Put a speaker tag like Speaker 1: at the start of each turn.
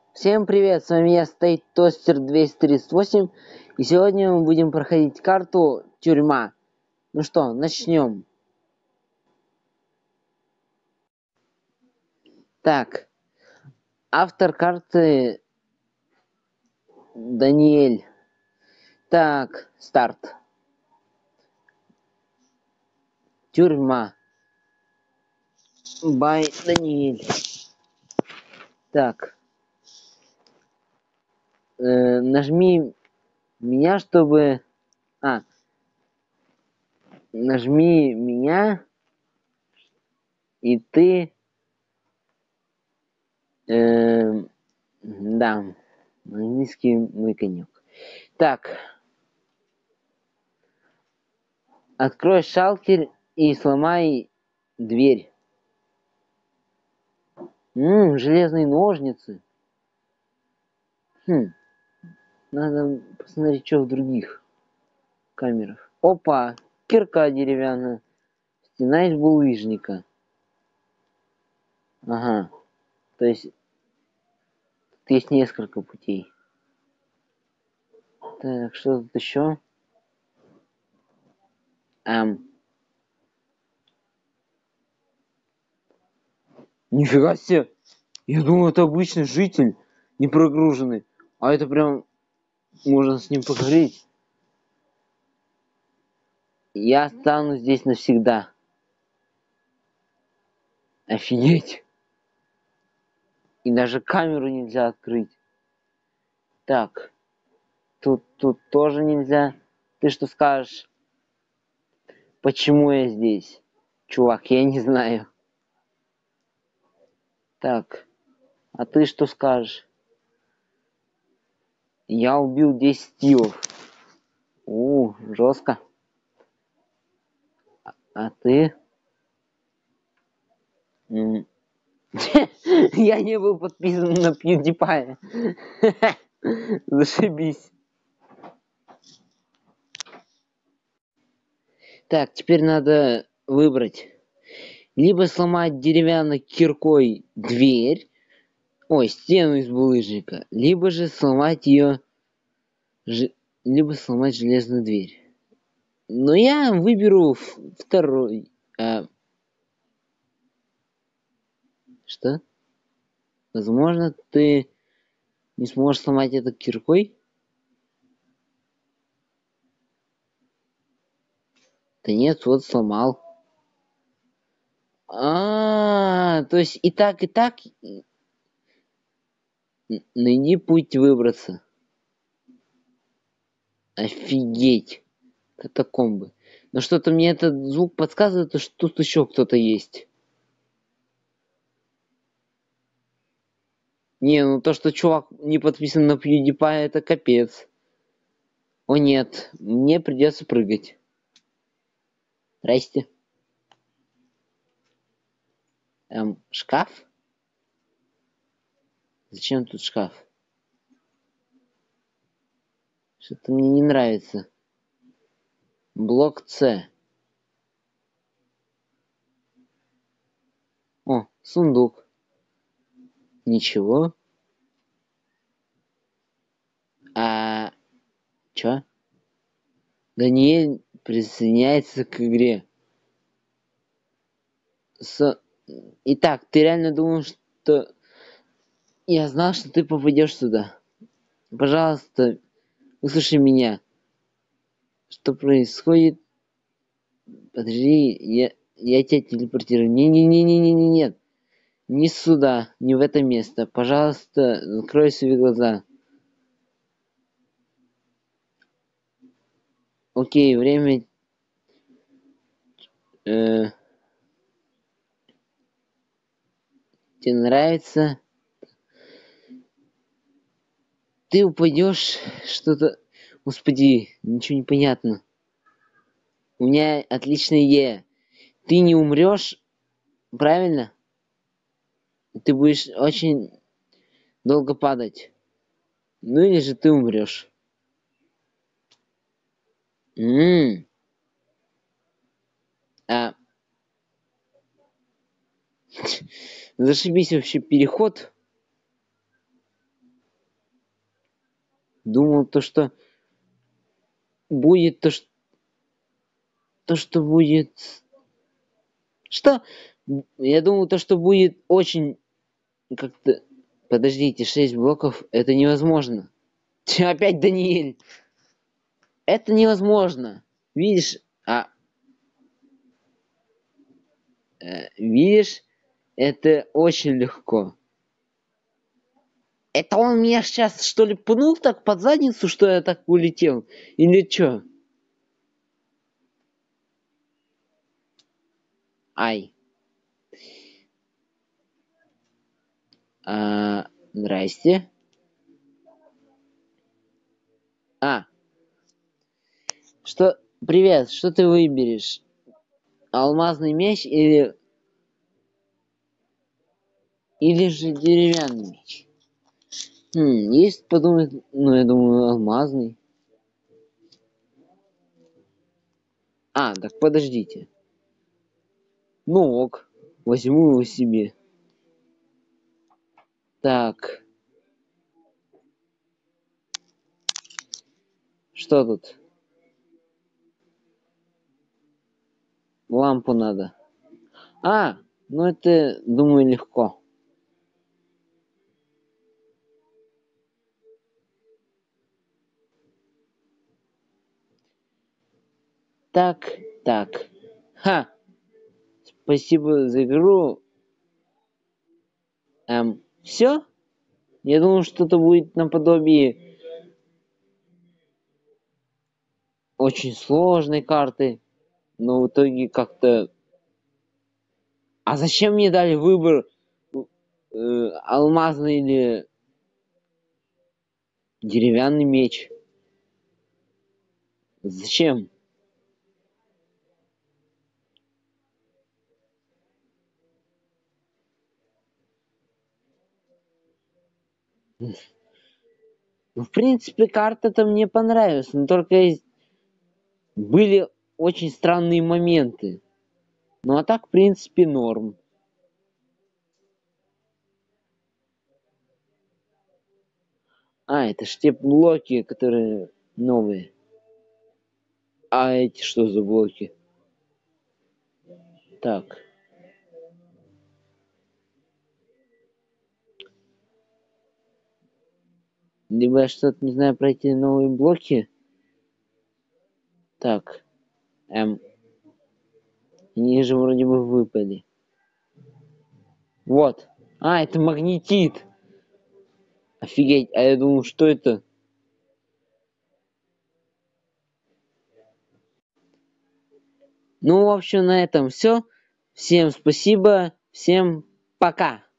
Speaker 1: Всем привет, с вами я, State Toaster 238, и сегодня мы будем проходить карту Тюрьма. Ну что, начнем. Так, автор карты Даниэль. Так, старт. Тюрьма. Бай Даниэль. Так, нажми меня, чтобы... Нажми меня, и ты... Да, английский мой конек. Так, открой шалкер и сломай дверь. Железные ножницы. Надо посмотреть, что в других камерах. Опа, кирка деревянная. Стена из булыжника. Ага, то есть тут есть несколько путей. Так, что тут еще? Нифига себе! Я думал, это обычный житель, не прогруженный. А это прям можно с ним поговорить. Я останусь здесь навсегда. Офигеть! И даже камеру нельзя открыть. Так, тут тоже нельзя. Ты что скажешь? Почему я здесь? Чувак, я не знаю. Так, а ты что скажешь? Я убил 10 стилов. Жестко. А ты? Я не был подписан на PewDiePie. Зашибись. Так, теперь надо выбрать. Либо сломать деревянной киркой дверь. Стену из булыжника. Либо же сломать ее... Либо сломать железную дверь. Но я выберу второй. Что? Возможно, ты не сможешь сломать это киркой? Да нет, вот сломал. То есть и так, найди путь выбраться. Офигеть. Катакомбы. Но что-то мне этот звук подсказывает, что тут еще кто-то есть. Не, ну то, что чувак не подписан на PewDiePie, это капец. О нет, мне придется прыгать. Здрасте. Шкаф? Зачем тут шкаф? Что-то мне не нравится. Блок С. Сундук. Ничего. Чё? Даниэль присоединяется к игре. Итак, ты реально думал, что... Я знал, что ты попадешь сюда. Пожалуйста, выслушай меня. Что происходит? Подожди, я тебя телепортирую. Нет. Не сюда, не в это место. Пожалуйста, закрой свои глаза. Окей, время... Тебе нравится? Ты упадешь, что-то... Господи, ничего не понятно. У меня отличная идея. Ты не умрешь, правильно? Ты будешь очень долго падать. Ну или же ты умрешь. Зашибись вообще переход. Думал то, что будет то, что будет... Что? Я думал то, что будет очень как-то... Подождите, 6 блоков, это невозможно. Опять Даниэль. Это невозможно. Видишь, видишь, это очень легко. Это он меня сейчас, что ли, пнул так под задницу, что я так улетел? Или что? Ай. Здрасте. Что? Привет, что ты выберешь? Алмазный меч или же деревянный меч? Есть подумать, ну, я думаю, алмазный. Так подождите. Ну ок, возьму его себе. Так, что тут? Лампу надо. Ну это, думаю, легко. Так, так. Спасибо за игру. Все? Я думал, что-то будет наподобие очень сложной карты, но в итоге как-то... А зачем мне дали выбор алмазный или деревянный меч? Зачем? Ну, в принципе, карта-то мне понравилась, но только были очень странные моменты. Ну, а так, в принципе, норм. Это ж те блоки, которые новые. А эти что за блоки? Так. Либо я что-то не знаю про эти новые блоки. Так. Они же вроде бы выпали. Вот. Это магнетит. Офигеть. А я думал, что это? Ну, в общем, на этом все. Всем спасибо. Всем пока.